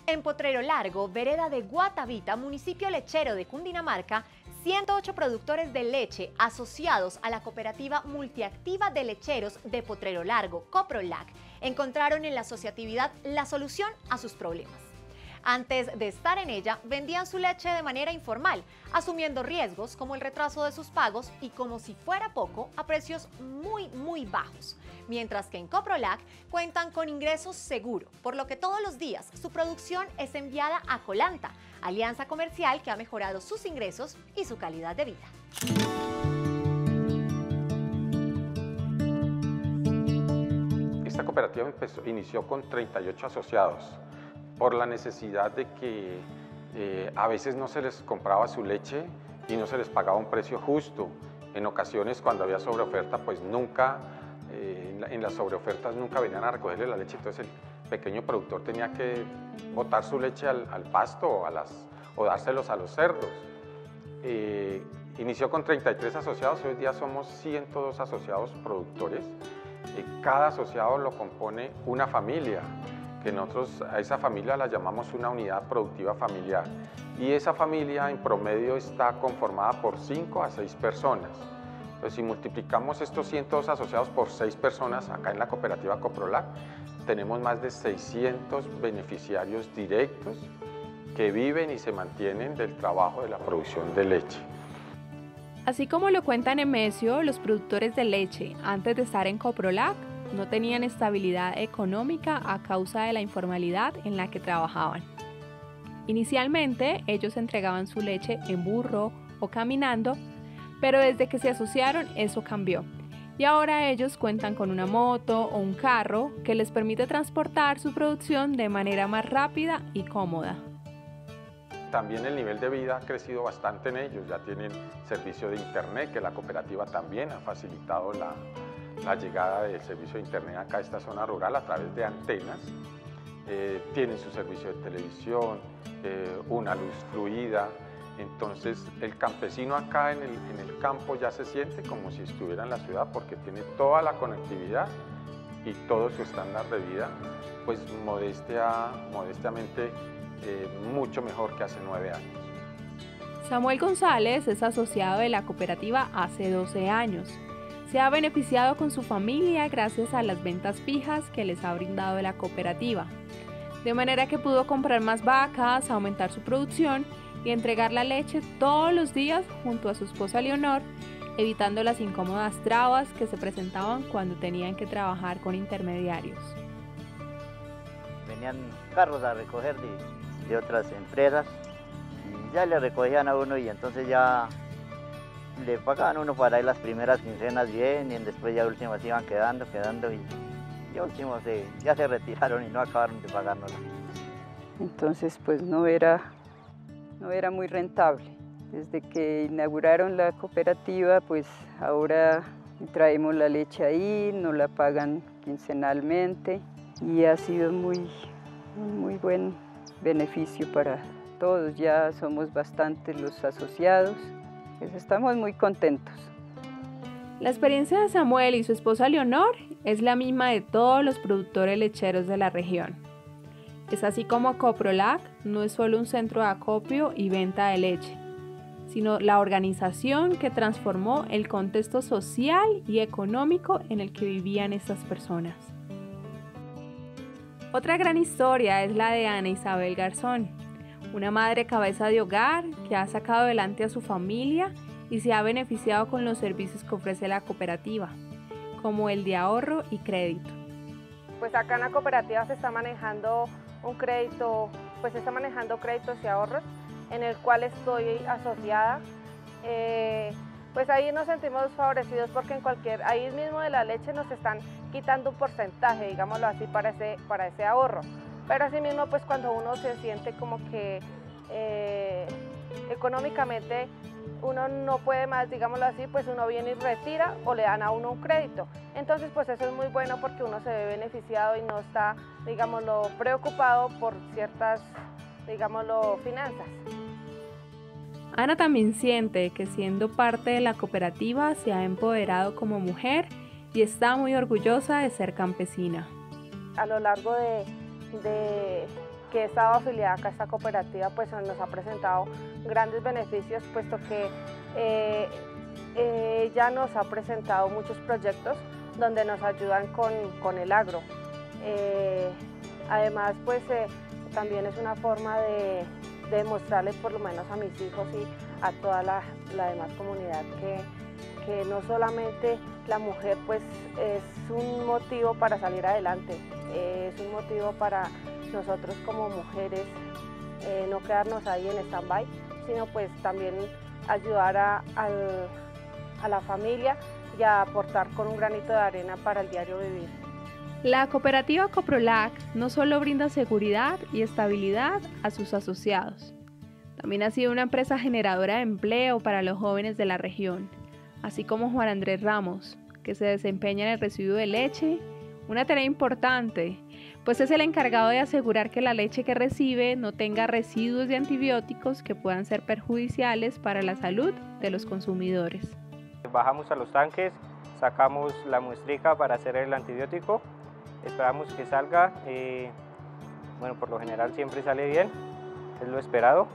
En Potrero Largo, vereda de Guatavita, municipio lechero de Cundinamarca, 108 productores de leche asociados a la cooperativa multiactiva de lecheros de Potrero Largo, Coprolac, encontraron en la asociatividad la solución a sus problemas. Antes de estar en ella, vendían su leche de manera informal, asumiendo riesgos como el retraso de sus pagos y, como si fuera poco, a precios muy bajos. Mientras que en Coprolac cuentan con ingresos seguro, por lo que todos los días su producción es enviada a Colanta, alianza comercial que ha mejorado sus ingresos y su calidad de vida. Esta cooperativa inició con 38 asociados por la necesidad de que a veces no se les compraba su leche y no se les pagaba un precio justo. En ocasiones, cuando había sobreoferta, pues nunca, en las sobreofertas nunca venían a recogerle la leche, entonces el pequeño productor tenía que botar su leche al pasto o dárselos a los cerdos. Inició con 33 asociados, hoy día somos 102 asociados productores. Cada asociado lo compone una familia, que nosotros a esa familia la llamamos una unidad productiva familiar, y esa familia en promedio está conformada por 5 a 6 personas. Entonces, si multiplicamos estos 102 asociados por 6 personas acá en la cooperativa Coprolac, tenemos más de 600 beneficiarios directos que viven y se mantienen del trabajo de la producción de leche. Así como lo cuenta Nemesio, los productores de leche, antes de estar en Coprolac, no tenían estabilidad económica a causa de la informalidad en la que trabajaban. Inicialmente, ellos entregaban su leche en burro o caminando, pero desde que se asociaron eso cambió. Y ahora ellos cuentan con una moto o un carro que les permite transportar su producción de manera más rápida y cómoda. También el nivel de vida ha crecido bastante en ellos, ya tienen servicio de internet, que la cooperativa también ha facilitado la llegada del servicio de internet acá a esta zona rural a través de antenas. Tienen su servicio de televisión, una luz fluida. Entonces el campesino acá en el campo ya se siente como si estuviera en la ciudad porque tiene toda la conectividad y todo su estándar de vida, pues modestamente mucho mejor que hace 9 años. Samuel González es asociado de la cooperativa hace 12 años. Se ha beneficiado con su familia gracias a las ventas fijas que les ha brindado la cooperativa, de manera que pudo comprar más vacas, aumentar su producción y entregar la leche todos los días junto a su esposa Leonor, evitando las incómodas trabas que se presentaban cuando tenían que trabajar con intermediarios. Venían carros a recoger de otras empresas y ya le recogían a uno y entonces ya le pagaban a uno para ir las primeras quincenas bien y después ya últimas iban quedando y ya últimos ya se retiraron y no acabaron de pagárnoslo. Entonces pues no era muy rentable. Desde que inauguraron la cooperativa pues ahora traemos la leche ahí, nos la pagan quincenalmente y ha sido muy buen beneficio para todos. Ya somos bastantes los asociados, pues estamos muy contentos. La experiencia de Samuel y su esposa Leonor es la misma de todos los productores lecheros de la región. Es así como Coprolac no es solo un centro de acopio y venta de leche, sino la organización que transformó el contexto social y económico en el que vivían estas personas. Otra gran historia es la de Ana Isabel Garzón, una madre cabeza de hogar que ha sacado adelante a su familia y se ha beneficiado con los servicios que ofrece la cooperativa, como el de ahorro y crédito. Pues acá en la cooperativa se está manejando un crédito, pues se está manejando créditos y ahorros en el cual estoy asociada. Pues ahí nos sentimos favorecidos porque ahí mismo de la leche nos están quitando un porcentaje, digámoslo así, para ese ahorro. Pero asimismo, pues cuando uno se siente como que económicamente uno no puede más, digámoslo así, pues uno viene y retira o le dan a uno un crédito. Entonces, pues eso es muy bueno porque uno se ve beneficiado y no está, digámoslo, preocupado por ciertas, digámoslo, finanzas. Ana también siente que siendo parte de la cooperativa se ha empoderado como mujer y está muy orgullosa de ser campesina. A lo largo de que he estado afiliada acá a esta cooperativa, pues nos ha presentado grandes beneficios, puesto que ella nos ha presentado muchos proyectos donde nos ayudan con el agro. Además, pues también es una forma de demostrarles, por lo menos a mis hijos y a toda la demás comunidad, que no solamente la mujer pues es un motivo para salir adelante, es un motivo para nosotros como mujeres no quedarnos ahí en stand-by, sino pues también ayudar a la familia y a aportar con un granito de arena para el diario vivir. La cooperativa Coprolac no solo brinda seguridad y estabilidad a sus asociados, también ha sido una empresa generadora de empleo para los jóvenes de la región, así como Juan Andrés Ramos, que se desempeña en el residuo de leche, una tarea importante, pues es el encargado de asegurar que la leche que recibe no tenga residuos de antibióticos que puedan ser perjudiciales para la salud de los consumidores. Bajamos a los tanques, sacamos la muestrica para hacer el antibiótico, esperamos que salga, bueno, por lo general siempre sale bien, es lo esperado,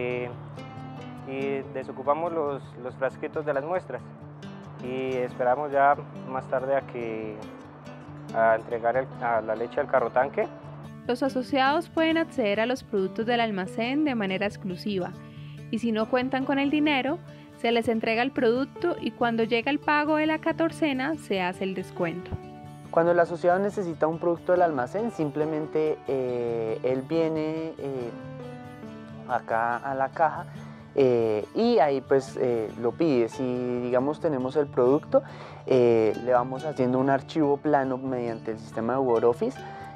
y desocupamos los frasquitos de las muestras y esperamos ya más tarde a entregar la leche al carro tanque. Los asociados pueden acceder a los productos del almacén de manera exclusiva y si no cuentan con el dinero, se les entrega el producto y cuando llega el pago de la 14ª se hace el descuento. Cuando el asociado necesita un producto del almacén, simplemente él viene acá a la caja y ahí pues lo pide. Si digamos tenemos el producto, le vamos haciendo un archivo plano mediante el sistema de Word Office,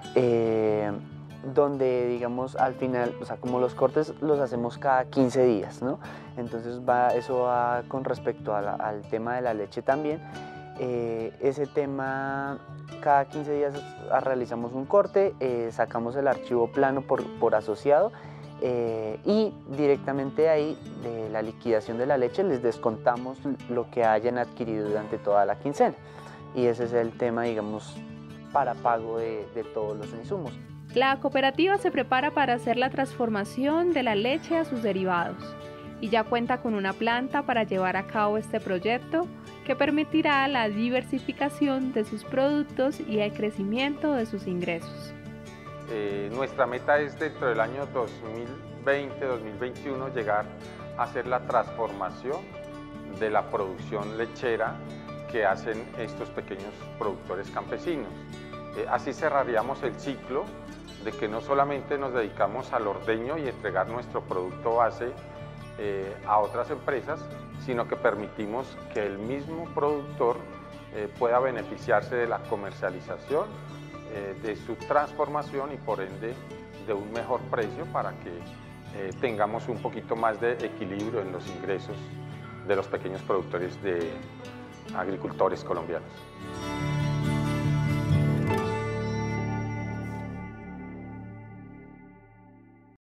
donde digamos al final, o sea, como los cortes los hacemos cada 15 días, ¿no? Entonces eso va con respecto al tema de la leche también. Ese tema, cada 15 días realizamos un corte, sacamos el archivo plano por asociado y directamente ahí de la liquidación de la leche les descontamos lo que hayan adquirido durante toda la quincena y ese es el tema, digamos, para pago de todos los insumos. La cooperativa se prepara para hacer la transformación de la leche a sus derivados y ya cuenta con una planta para llevar a cabo este proyecto que permitirá la diversificación de sus productos y el crecimiento de sus ingresos. Nuestra meta es dentro del año 2020-2021 llegar a hacer la transformación de la producción lechera que hacen estos pequeños productores campesinos. Así cerraríamos el ciclo de que no solamente nos dedicamos al ordeño y entregar nuestro producto base a otras empresas, sino que permitimos que el mismo productor pueda beneficiarse de la comercialización, de su transformación y por ende de un mejor precio para que tengamos un poquito más de equilibrio en los ingresos de los pequeños productores de agricultores colombianos.